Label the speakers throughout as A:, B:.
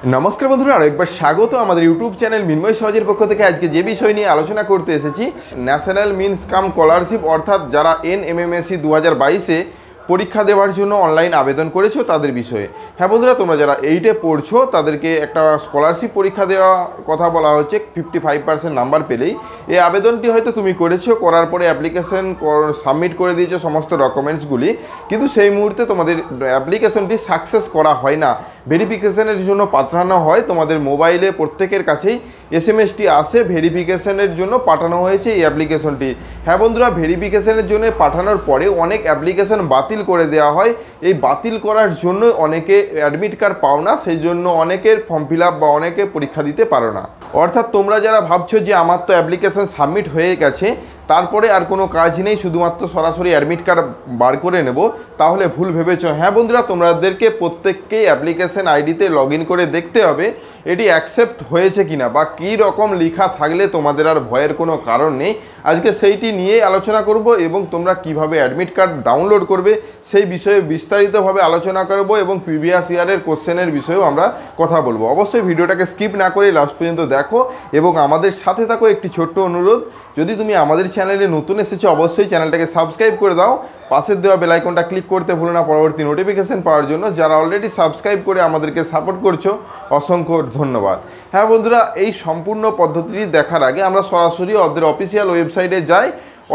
A: নমস্কার বন্ধুরা, আরও একবার স্বাগত আমাদের ইউটিউব চ্যানেল মিনময় সহজের পক্ষ থেকে। আজকে যে বিষয় নিয়ে আলোচনা করতে এসেছি, ন্যাশনাল মিনস কাম স্কলারশিপ, অর্থাৎ যারা NMMSE 2022-এ পরীক্ষা দেওয়ার জন্য অনলাইন আবেদন করেছো তাদের বিষয়ে। হ্যাঁ বন্ধুরা, তোমরা যারা 8-এ পড়ছো তাদেরকে একটা স্কলারশিপ পরীক্ষা দেওয়া কথা বলা হচ্ছে 55% নাম্বার পেলেই। এই আবেদনটি হয়তো তুমি করেছো, করার পরে অ্যাপ্লিকেশন সাবমিট করে দিয়েছো সমস্ত ডকুমেন্টসগুলি, কিন্তু সেই মুহূর্তে তোমাদের অ্যাপ্লিকেশনটি সাকসেস করা হয় না। ভেরিফিকেশনের জন্য পাঠানো হয়, তোমাদের মোবাইলে প্রত্যেকের কাছেই SMS-টি আসে, ভেরিফিকেশনের জন্য পাঠানো হয়েছে এই অ্যাপ্লিকেশনটি। হ্যাঁ বন্ধুরা, ভেরিফিকেশনের জন্য পাঠানোর পরে অনেক অ্যাপ্লিকেশন বাতিল করে দেওয়া হয়। এই বাতিল করার জন্য অনেকে অ্যাডমিট কার্ড পাও না, সেই জন্য অনেকের ফর্ম ফিল আপ বা অনেকে পরীক্ষা দিতে পারো না। অর্থাৎ তোমরা যারা ভাবছো যে আমার তো অ্যাপ্লিকেশন সাবমিট হয়ে গেছে, তারপরে আর কোনো কাজ নেই, শুধুমাত্র সরাসরি অ্যাডমিট কার্ড বার করে নেব, তাহলে ভুল ভেবেছো। হ্যাঁ বন্ধুরা, তোমাদেরকে প্রত্যেককেই অ্যাপ্লিকেশন আইডিতে লগ ইন করে দেখতে হবে এটি অ্যাকসেপ্ট হয়েছে কিনা, বা কী রকম লেখা থাকলে তোমাদের আর ভয়ের কোনো কারণ নেই। আজকে সেইটি নিয়ে আলোচনা করব এবং তোমরা কিভাবে অ্যাডমিট কার্ড ডাউনলোড করবে সেই বিষয়ে বিস্তারিতভাবে আলোচনা করব, এবং প্রিভিয়াস ইয়ারের কোশ্চেনের বিষয়েও আমরা কথা বলবো। অবশ্যই ভিডিওটাকে স্কিপ না করে লাস্ট পর্যন্ত দেখো এবং আমাদের সাথে থাকো। একটি ছোট্ট অনুরোধ, যদি তুমি আমাদের চ্যানেলে নতুন এসেছো অবশ্যই চ্যানেলটাকে সাবস্ক্রাইব করে দাও, পাশের দেওয়া বেল আইকনটা ক্লিক করতে ভুলো না পরবর্তী নোটিফিকেশন পাওয়ার জন্য। যারা অলরেডি সাবস্ক্রাইব করে আমাদেরকে সাপোর্ট করছো অসংখ্য ধন্যবাদ। হ্যাঁ বন্ধুরা, এই সম্পূর্ণ পদ্ধতিটি দেখার আগে আমরা সরাসরি ওদের অফিসিয়াল ওয়েবসাইটে যাই,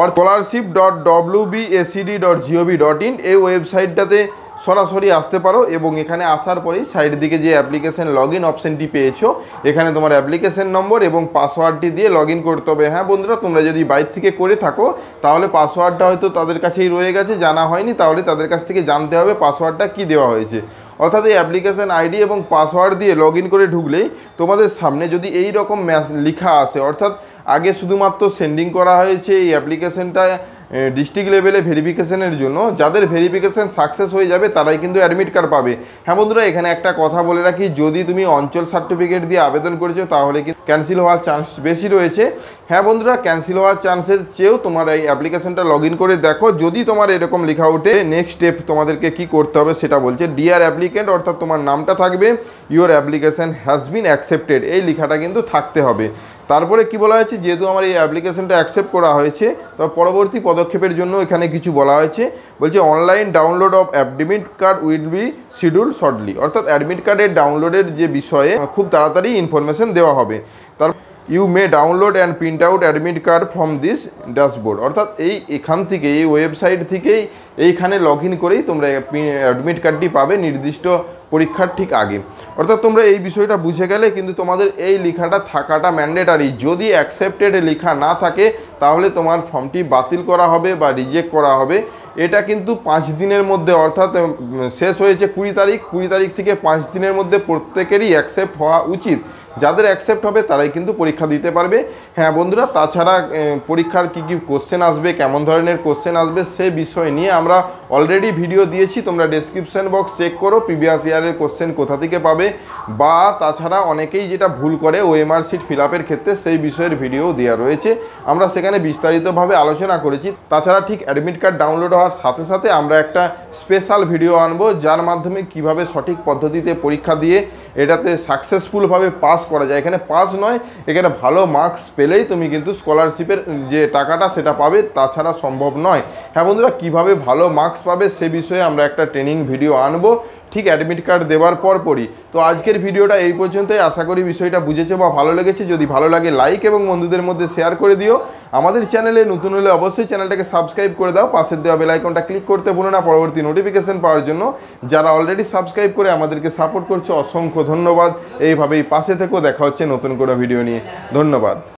A: scholarship.wbacd.gov.in এই ওয়েবসাইটটাতে সরাসরি আসতে পারো, এবং এখানে আসার পরেই সাইড দিকে যে অ্যাপ্লিকেশন লগ ইন অপশানটি পেয়েছো, এখানে তোমার অ্যাপ্লিকেশন নম্বর এবং পাসওয়ার্ডটি দিয়ে লগ ইন করতে হবে। হ্যাঁ বন্ধুরা, তোমরা যদি বাইরে থেকে করে থাকো তাহলে পাসওয়ার্ডটা হয়তো তাদের কাছেই রয়ে গেছে, জানা হয়নি, তাহলে তাদের কাছ থেকে জানতে হবে পাসওয়ার্ডটা কী দেওয়া হয়েছে। অর্থাৎ এই অ্যাপ্লিকেশন আইডি এবং পাসওয়ার্ড দিয়ে লগ ইন করে ঢুকলেই তোমাদের সামনে যদি এই রকম লেখা আসে, অর্থাৎ আগে শুধুমাত্র সেন্ডিং করা হয়েছে এই অ্যাপ্লিকেশনটা ডিস্ট্রিক্ট লেভেলে ভেরিফিকেশনের জন্য, যাদের ভেরিফিকেশন সাকসেস হয়ে যাবে তারাই কিন্তু অ্যাডমিট কার্ড পাবে। হ্যাঁ বন্ধুরা, এখানে একটা কথা বলে রাখি, যদি তুমি অঞ্চল সার্টিফিকেট দিয়ে আবেদন করেছো তাহলে কিন্তু ক্যান্সেল হওয়ার চান্স বেশি রয়েছে। হ্যাঁ বন্ধুরা, ক্যান্সেল হওয়ার চান্সের চেয়েও তোমার এই অ্যাপ্লিকেশনটা লগ ইন করে দেখো, যদি তোমার এরকম লেখা ওঠে নেক্সট স্টেপ তোমাদেরকে কি করতে হবে সেটা বলছে। ডিয়ার অ্যাপ্লিকেন্ট, অর্থাৎ তোমার নামটা থাকবে, your application has been accepted, এই লেখাটা কিন্তু থাকতে হবে। তারপরে কি বলা হয়েছে, যেহেতু আমার এই অ্যাপ্লিকেশনটা অ্যাকসেপ্ট করা হয়েছে, তো পরবর্তী পদক্ষেপের জন্য এখানে কিছু বলা হয়েছে। বলছে online download of admit card will be schedule shortly, অর্থাৎ অ্যাডমিট কার্ডের ডাউনলোডের যে বিষয়ে খুব তাড়াতাড়ি ইনফরমেশন দেওয়া হবে। তার you may download and print out admit card from this dashboard, অর্থাৎ এখান থেকে এই ওয়েবসাইট থেকেই এইখানে লগ ইন করেই তোমরা অ্যাডমিট কার্ডটি পাবে নির্দিষ্ট পরীক্ষার ঠিক আগে। অর্থাৎ তোমরা এই বিষয়টা বুঝে গেলে, কিন্তু তোমাদের এই লেখাটা থাকাটা ম্যান্ডেটারি। যদি অ্যাকসেপ্টেড লেখা না থাকে তাহলে তোমার ফর্মটি বাতিল করা হবে বা রিজেক্ট করা হবে। এটা কিন্তু 5 দিনের মধ্যে, অর্থাৎ শেষ হয়েছে 20 তারিখ, 20 তারিখ থেকে 5 দিনের মধ্যে প্রত্যেকেরই অ্যাকসেপ্ট হওয়া উচিত। যাদের অ্যাকসেপ্ট হবে তারাই কিন্তু পরীক্ষা দিতে পারবে। হ্যাঁ বন্ধুরা, তাছাড়া পরীক্ষার কী কী কোশ্চেন আসবে, কেমন ধরনের কোশ্চেন আসবে সে বিষয় নিয়ে আমরা অলরেডি ভিডিও দিয়েছি, তোমরা ডেসক্রিপশন বক্স চেক করো, প্রিভিয়াস ইয়ারের কোশ্চেন কোথা থেকে পাবে। বা তাছাড়া অনেকেই যেটা ভুল করে ওএমআর শিট ফিল আপের ক্ষেত্রে, সেই বিষয়ের ভিডিও দেওয়া রয়েছে, আমরা সেখানে বিস্তারিতভাবে আলোচনা করেছি। তাছাড়া ঠিক অ্যাডমিট কার্ড ডাউনলোড হওয়ার সাথে সাথে আমরা একটা স্পেশাল ভিডিও আনবো, যার মাধ্যমে কিভাবে সঠিক পদ্ধতিতে পরীক্ষা দিয়ে এটাতে সাকসেসফুলভাবে পাস করা যায়। এখানে পাস নয়, এখানে ভালো মার্কস পেলেই তুমি কিন্তু স্কলারশিপের যে টাকাটা সেটা পাবে, তাছাড়া সম্ভব নয়। হ্যাঁ বন্ধুরা, কীভাবে ভালো মার্কস পাবে সে বিষয়ে আমরা একটা ট্রেনিং ভিডিও আনবো ঠিক অ্যাডমিট কার্ড দেওয়ার পরই। তো আজকের ভিডিওটা এই পর্যন্তই, আশা করি বিষয়টা বুঝেছো বা ভালো লেগেছে। যদি ভালো লাগে লাইক এবং বন্ধুদের মধ্যে শেয়ার করে দিও। আমাদের চ্যানেলে নতুন হলে অবশ্যই চ্যানেলটাকে সাবস্ক্রাইব করে দাও, পাশের দেওয়া বেল আইকনটা ক্লিক করতে ভুলো না পরবর্তী নোটিফিকেশন পাওয়ার জন্য। যারা অলরেডি সাবস্ক্রাইব করে আমাদেরকে সাপোর্ট করছো অসংখ্য ধন্যবাদ। এইভাবেই পাশে থেকেও, দেখা হচ্ছে নতুন কোনো ভিডিও নিয়ে। ধন্যবাদ।